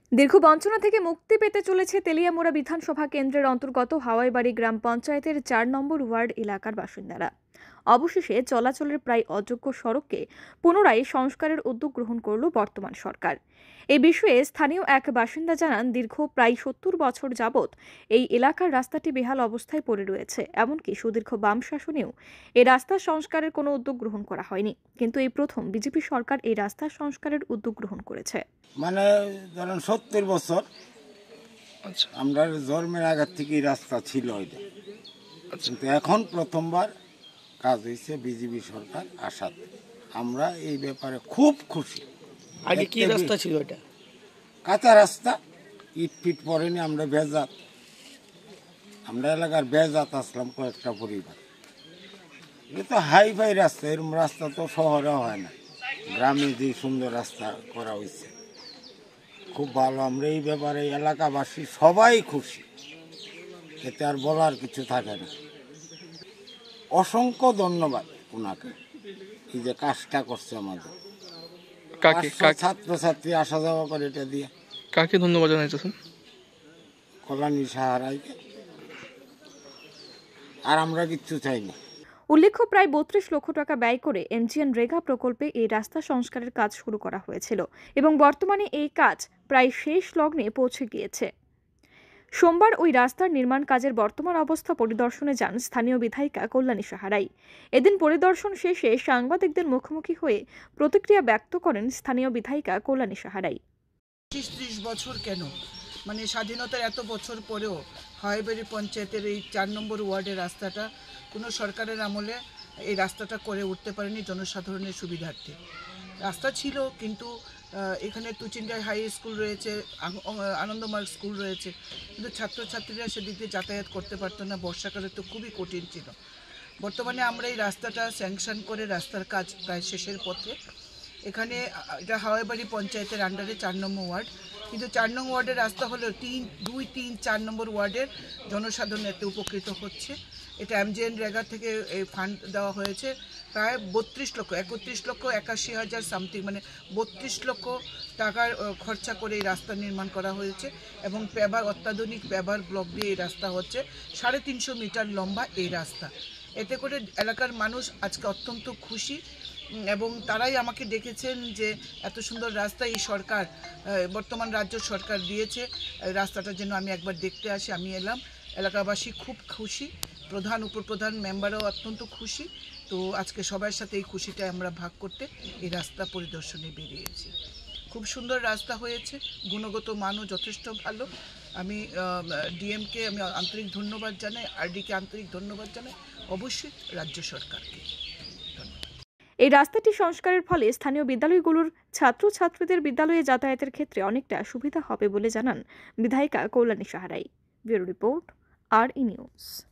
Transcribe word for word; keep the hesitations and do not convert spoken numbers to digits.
দীর্ঘ বঞ্চনা থেকে মুক্তি পেতে চলেছে তেলিয়ামুড়া বিধানসভা কেন্দ্রের অন্তর্গত হাওয়াইবাড়ি গ্রাম পঞ্চায়েতের চার নম্বর ওয়ার্ড এলাকার বাসিন্দারা। অবশেষে চলাচলের প্রায় অযোগ্য সড়ককে পুনরায় সংস্কারের উদ্যোগ গ্রহণ করল বর্তমান সরকার। এই বিষয়ে স্থানীয় এক বাসিন্দা জানান, দীর্ঘ প্রায় সত্তর বছর যাবৎ এই এলাকার রাস্তাটি বেহাল অবস্থায় পড়ে রয়েছে। এমনকি সুদীর্ঘ বাম শাসনেও এই রাস্তা সংস্কারের কোনো উদ্যোগ গ্রহণ করা হয়নি, কিন্তু এই প্রথম বিজেপি সরকার এই রাস্তা সংস্কারের উদ্যোগ গ্রহণ করেছে। মানে ধরেন সত্তর বছর আমরা জন্মের আগের থেকে রাস্তা ছিল ওইটা, কিন্তু এখন প্রথমবার কাজ হয়েছে বিজেপি সরকার আসাতে। আমরা এই ব্যাপারে খুব খুশি। আগে কি রাস্তা ছিল? এটা কাঁচা রাস্তা, ইট ফিট পড়েনি। আমরা বেজাত, আমরা এলাকার বেজাত আসলাম কয়েকটা পরিবার। এটা তো হাই ফাই রাস্তা, এরকম রাস্তা তো শহরে হয় না। গ্রামে যে সুন্দর রাস্তা করা হয়েছে খুব ভালো। আমরা এই ব্যাপারে এলাকাবাসী সবাই খুশি, এতে আর বলার কিছু থাকে না। অসংখ্য ধন্যবাদ ওনাকে, এই যে কাজটা করছে আমাদের। ছাত্রছাত্রী আসা যাওয়া করে এটা দিয়ে। কাকে ধন্যবাদ জানাইতেছেন? কল্যাণী সাহারাইকে। আর আমরা কিচ্ছু চাই না। উল্লেখ্য, প্রায় বত্রিশ লক্ষ টাকা ব্যয় করে এমজিএন রেগা প্রকল্পে এই রাস্তা সংস্কারের কাজ শুরু করা হয়েছিল এবং বর্তমানে এই কাজ প্রায় শেষ লগ্নে পৌঁছে গিয়েছে। সোমবার ওই রাস্তার নির্মাণ কাজের বর্তমান অবস্থা পরিদর্শনে যান স্থানীয় বিধায়িকা কল্যাণী সাহারাই। এদিন পরিদর্শন শেষে সাংবাদিকদের মুখোমুখি হয়ে প্রতিক্রিয়া ব্যক্ত করেন স্থানীয় বিধায়িকা কল্যাণী সাহারাই। ত্রিশ বছর কেন, মানে স্বাধীনতার এত বছর পরেও হাওয়াইবাড়ি পঞ্চায়েতের এই চার নম্বর ওয়ার্ডের রাস্তাটা কোনো সরকারের আমলে এই রাস্তাটা করে উঠতে পারেনি জনসাধারণের সুবিধার্থে। রাস্তা ছিল, কিন্তু এখানে তুচিন্ডার হাই স্কুল রয়েছে, আনন্দমার্গ স্কুল রয়েছে, কিন্তু ছাত্রছাত্রীরা সেদিক দিয়ে যাতায়াত করতে পারতো না। বর্ষাকালে তো খুবই কঠিন ছিল। বর্তমানে আমরা এই রাস্তাটা স্যাংশন করে রাস্তার কাজ প্রায় শেষের পথে। এখানে এটা হাওয়াইবাড়ি পঞ্চায়েতের আন্ডারে চার নম্বর ওয়ার্ড, কিন্তু চার নম্বর ওয়ার্ডের রাস্তা হলেও তিন দুই তিন চার নম্বর ওয়ার্ডের জনসাধারণ এতে উপকৃত হচ্ছে। এটা এমজিএন রেগা থেকে এই ফান্ড দেওয়া হয়েছে প্রায় বত্রিশ লক্ষ একত্রিশ লক্ষ একাশি হাজার সামথিং, মানে বত্রিশ লক্ষ টাকার খরচা করে এই রাস্তা নির্মাণ করা হয়েছে এবং পেবার অত্যাধুনিক পেবার ব্লক দিয়ে এই রাস্তা হচ্ছে। সাড়ে তিনশো মিটার লম্বা এই রাস্তা। এতে করে এলাকার মানুষ আজকে অত্যন্ত খুশি এবং তারাই আমাকে ডেকেছেন যে এত সুন্দর রাস্তা এই সরকার, বর্তমান রাজ্য সরকার দিয়েছে, রাস্তাটা যেন আমি একবার দেখতে আসি। আমি এলাম, এলাকাবাসী খুব খুশি, প্রধান উপপ্রধান মেম্বারও অত্যন্ত খুশি। তো আজকে সবার সাথে এই খুশিটা আমরা ভাগ করতে এই রাস্তা পরিদর্শনে বেরিয়েছি। খুব সুন্দর রাস্তা হয়েছে, গুণগত মানও যথেষ্ট ভালো। আমি ডিএমকে আমি আন্তরিক ধন্যবাদ জানাই, আরডিকে আন্তরিক ধন্যবাদ জানাই, অবশ্যই রাজ্য সরকারকে। এই রাস্তাটি সংস্কারের ফলে স্থানীয় বিদ্যালয়গুলোর ছাত্রছাত্রীদের বিদ্যালয়ে যাতায়াতের ক্ষেত্রে অনেকটা সুবিধা হবে বলে জানান বিধায়িকা কল্যাণী সাহারাই। Bureau report, R E news.